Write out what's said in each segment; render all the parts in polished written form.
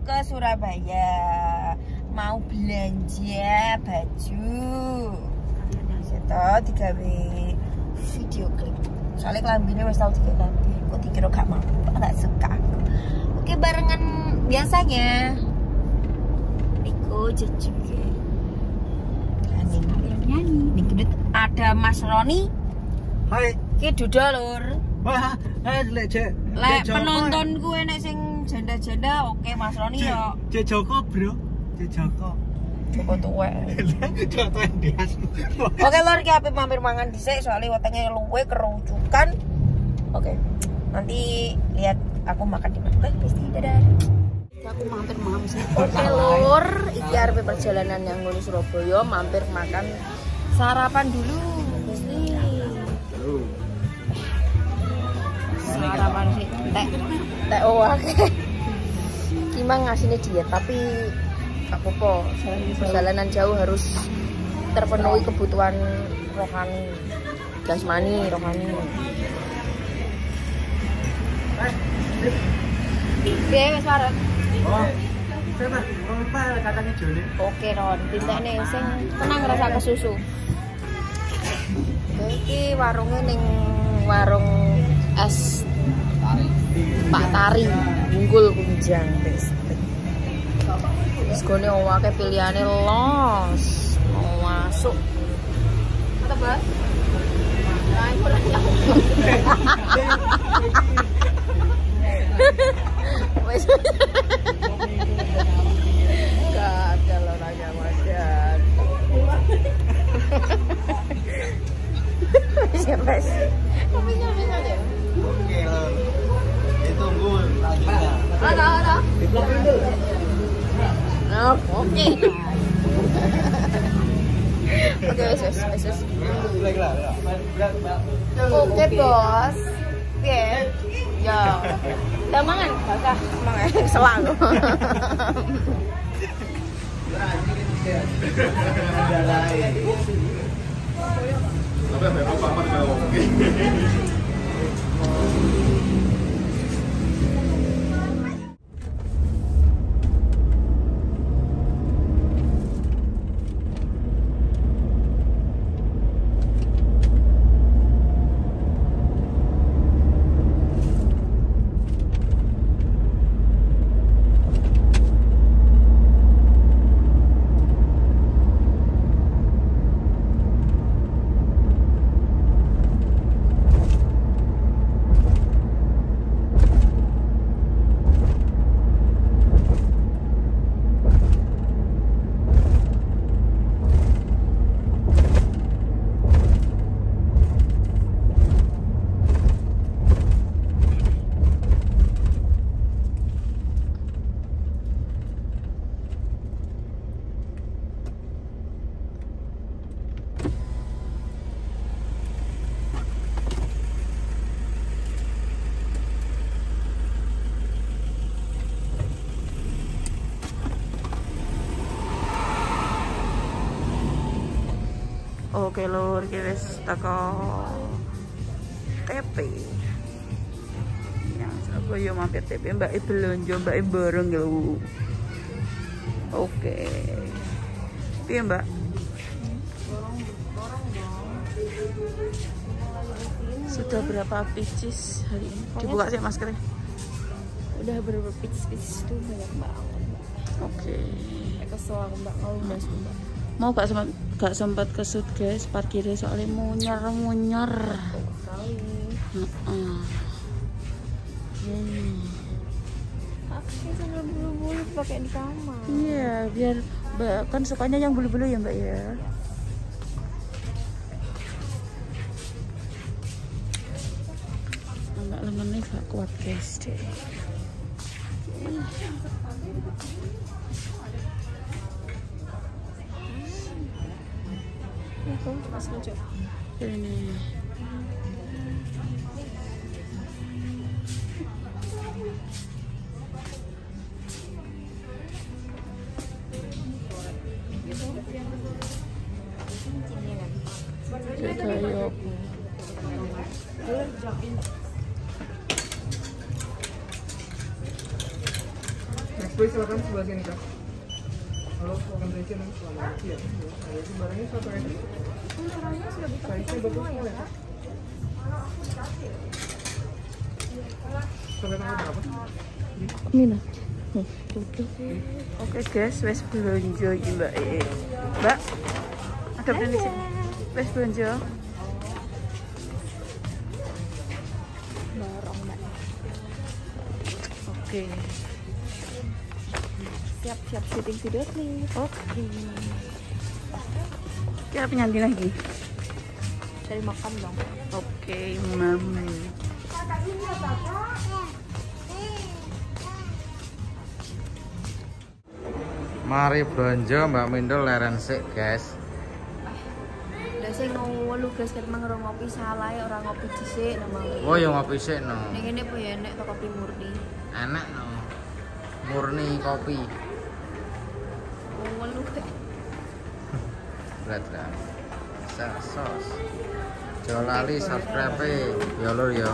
ke Surabaya. Mau belanja baju. Seto digawe video klip. Soalnya kelambine wis tau digawe. Kok dikira gak mau, gak suka. Oke, barengan biasanya. Riko juga. Nyanyi. Ada Mas Roni. Hai. Ki duda lur. Wah, lek penonton gue nek sing janda-janda oke Mas Roni yo. Cek Joko, Bro. Cek Joko. Joko tuwek. Joko Ndias. Oke lur, ki ape mampir mangan dhisik soalnya wetenge luwe kerucukan. Oke. Nanti lihat aku makan di mana. Pasti dadah. Aku mampir mangan sih. Oke lur, iki arep perjalanan yang nggon Surabaya, mampir makan sarapan dulu. Pasti. Sarapan sih. Teh oke. Kimang ngasihnya diet tapi gak apa-apa. Perjalanan jauh harus terpenuhi kebutuhan rohani, jasmani, rohani. Oke, wis wareg. Oh. Coba, apa katanya Joni? Oke, Ron. Tintane sing tenang rasa kesusu. Iki warungnya ning warung es Pak Tari, Unggul Kunjang Listrik. Wis gone akeh pilihane los. Mau masuk. Mantap, Bos. Wes. Gak ada orangnya makan. Siapa sih? Bisa deh. Oke, ditunggu lanjutnya. Ada. Diblok dulu. Nah, oke. Oke, wes. Oke, Bos. Oke. Ya. Udah mangan? Gak usah. Mangan selang. Oke lur, wis teko TP. Ya, Surabaya mampir TP, Mbak belanja, Mbak bareng lho. Oke. Piye, Mbak? Sudah berapa pieces hari ini? Dibuka sih maskernya. Udah berapa pieces itu banyak banget, Mbak. Oke. Kesel aku, Mbak, mau lunas, Mbak. Mau gak sempat kesut guys, parkirnya soalnya munyer. Aku sambil bulu-bulu pakai di kamar. Iya, biar Mbak kan sukanya yang bulu-bulu ya Mbak ya. Enggak lengannya gak kuat guys deh. Mas lucu. Ini. Boy, silakan sebelah sini Kak. Halo, welcome to Asian. Selamat siang. Nah, itu barangnya satu ini. Barangnya sudah Size-nya bagus semua ya Kak. Sampai tanggal berapa? Mina. Oke guys, wes belanja iki Mbak. Mbak, ada di sini. Wes belanja. Barang Mbak. Oke. Siap-siap syuting video nih. Oke. Kita penyanyi lagi. Cari makan dong. Oke, Mami. Mari belanja Mbak Mindul leren sik guys. Lah sing ngelu guys kan mang ngopi salah ya ora ngopi dhisik nang. Oh ya ngopi sik no. Ning kene apa ya enek to kopi murni. Enak no. Murni kopi. Ngelu kek. Berat lah. Sos. Jangan lali subscribe ya lur ya.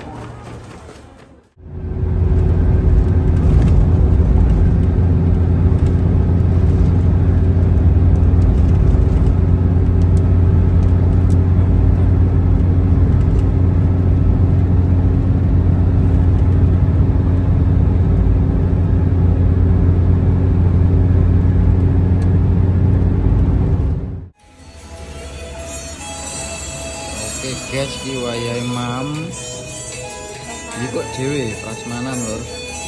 Oke guys, di wayahe mam. Iki kok dhewe prasmanan lur.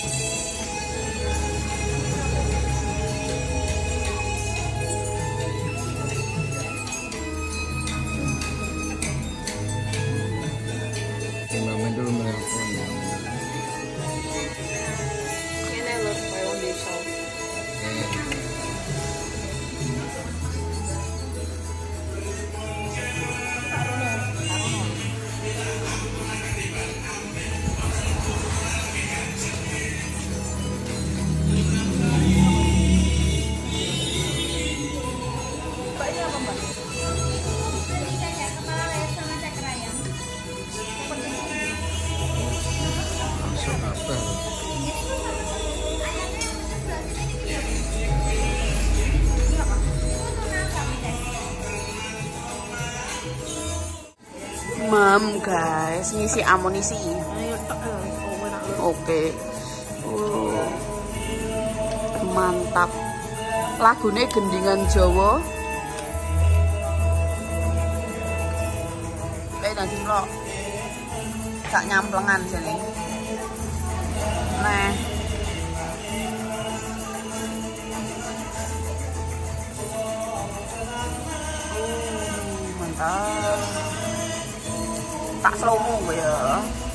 Mbak dulu telepon ya. Ini lho, koyo desa. Langsung apa? Mam guys, ngisi amunisi. Oke. Mantap. Lagune gendingan Jawa. Nanti lo gak nyamplengan sini. Nah. Mantap. Tak slow mo ya.